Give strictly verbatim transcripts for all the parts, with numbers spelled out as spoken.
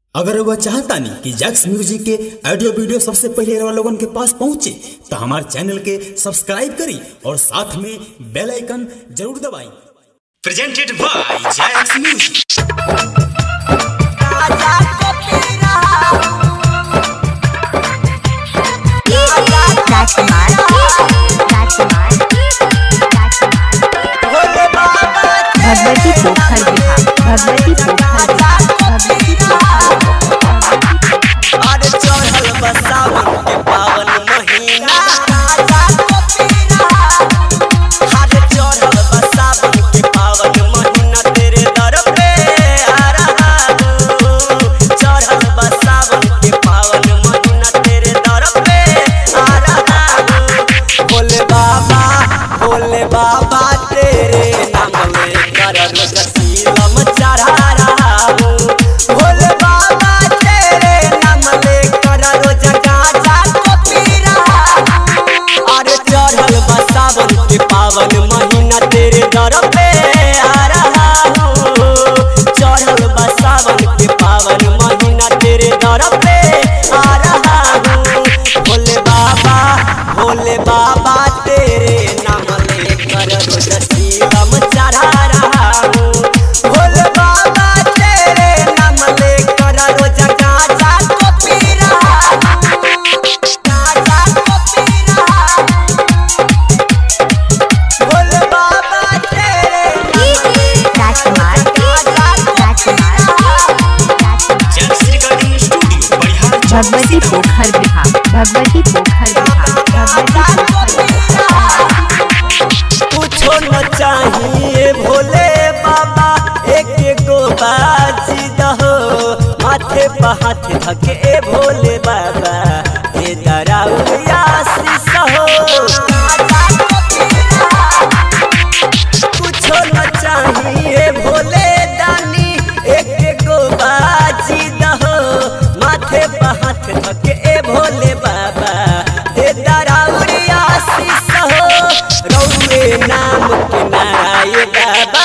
अगर वह चाहता नहीं कि जैक्स म्यूजिक के ऑडियो वीडियो सबसे पहले लोगों के पास पहुंचे तो हमारे चैनल के सब्सक्राइब करें और साथ में बेल आइकन जरूर दबाएं। Presented by Jacks music. Bhagwati Pokhar Bihar Bhagwati पोखर भगवती अरे चढ़ल बसावन के पावन महीना, अरे चढ़ल बसावन के पावन महीना तेरे दर पे आ रहा हूँ। चढ़ल बसावन के पावन महीना तेरे दर पे आ रहा हूँ। भोले बाबा भोले बाबा तेरे नाम लेकर रोज सीलम चढ़ा रहा हूँ। भोले बाबा तेरे नाम लेकर रोज गांजा को पी रहा हूँ। अरे चढ़ल बसावन के पावन महीना तेरे दर पे आ रहा हूँ। चढ़ल बसावन के पावन महीना तेरे दर पे आ रहा हूँ। भोले बाबा भोले बाबा तेरे नाम लेकर रोज सीलम चढ़ा रहा हूँ। भोले बाबा तेरे नाम लेकर रोज गांजा को पी रहा हूँ। गांजा को पी रहा हूँ। भोले बाबा तेरे राजकुमार राजकुमार जैक्स रिकॉर्डिंग स्टूडियो बढ़िया भगवती पोखर बिहार भगवती पोखर बिहार भगवती पोखर कुछो न चाहिए भोले बाबा एक गो बाजी दहो। माथे पे हाथ धके भोले बाबा ए दराउया शीश हो। कुछो न चाहिए भोले दानी एक गो बाजी दहो। माथे पे हाथ धके भोले बाबा ए दराउया शीश हो। रौए नाम के नाराय बाबा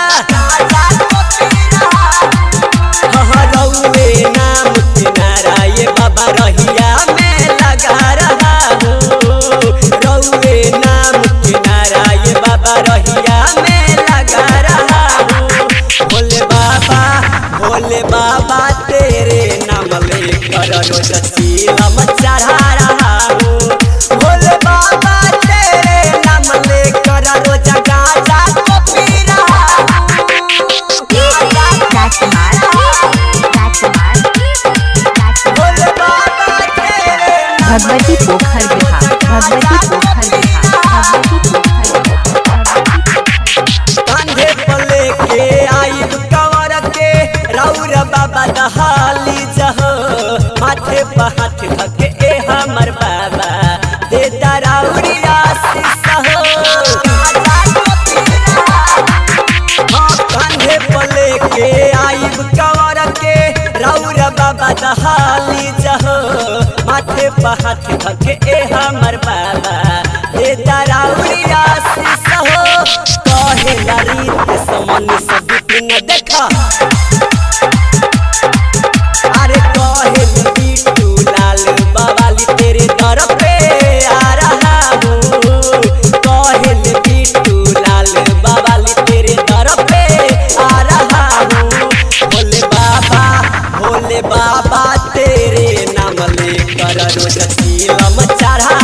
हाँ रौए नाम के नाराय बाबा रहिया में लगा रहा हूँ। रौए नाम के नाराय बाबा रहिया में लगा रहा हूँ। भोले बाबा भोले बाबा तेरे नाम लेकर रोज सीलम चढ़ा रहा हूँ। भोले बाबा तेरे नाम लेकर रोज गांजा को पी रहा हूँ। राजकुमार राजकुमार भोले बाबा तेरे भगवती पोखर बिहार भगवती पोखर बिहार भगवती पोखर कांधे पर लेके आइब कंवर के रौर बाबा दहाली जहो। माथे पे हाथ धके ए हमर बाबा दे दराउरिया शीश हो। हाँ कांधे पर लेके आइब कंवर के रौर बाबा दहाली जहो। माथे पे हाथ धके ए हमर बाबा दे दराउरिया शीश हो। कहे ललित समन सब दिन देखा अरे कहे बिट्टू लाल बावाली तेरे दर पे आ रहा हूँ। कहे बिट्टू लाल बावाली तेरे दर पे आ रहा हूँ। भोले बाबा भोले बाबा तेरे नाम लेकर रोज सीलम चढ़ा